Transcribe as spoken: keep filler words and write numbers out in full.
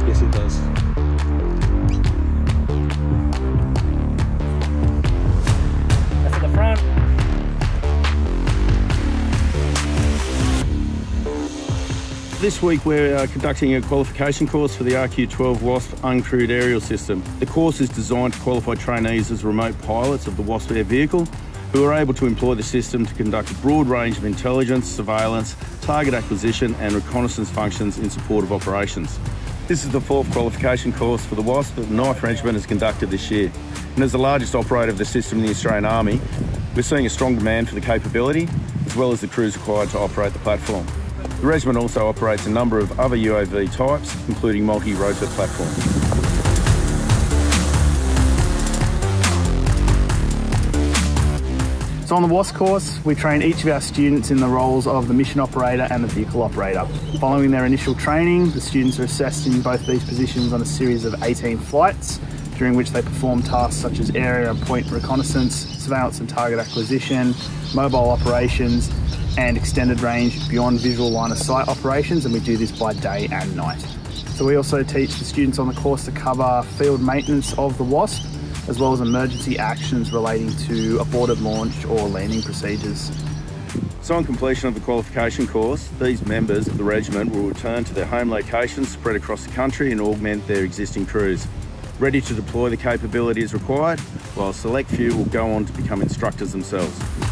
Yes, it does. That's at the front. This week we're uh, conducting a qualification course for the R Q twelve Wasp Uncrewed Aerial System. The course is designed to qualify trainees as remote pilots of the Wasp air vehicle who are able to employ the system to conduct a broad range of intelligence, surveillance, target acquisition and reconnaissance functions in support of operations. This is the fourth qualification course for the Wasp that the ninth Regiment has conducted this year. And as the largest operator of the system in the Australian Army, we're seeing a strong demand for the capability as well as the crews required to operate the platform. The regiment also operates a number of other U A V types, including multi-rotor platforms. So on the Wasp course, we train each of our students in the roles of the mission operator and the vehicle operator. Following their initial training, the students are assessed in both these positions on a series of eighteen flights, during which they perform tasks such as area and point reconnaissance, surveillance and target acquisition, mobile operations, and extended range beyond visual line of sight operations, and we do this by day and night. So we also teach the students on the course to cover field maintenance of the Wasp, as well as emergency actions relating to aborted launch or landing procedures. So on completion of the qualification course, these members of the regiment will return to their home locations spread across the country and augment their existing crews, ready to deploy the capability as required, while a select few will go on to become instructors themselves.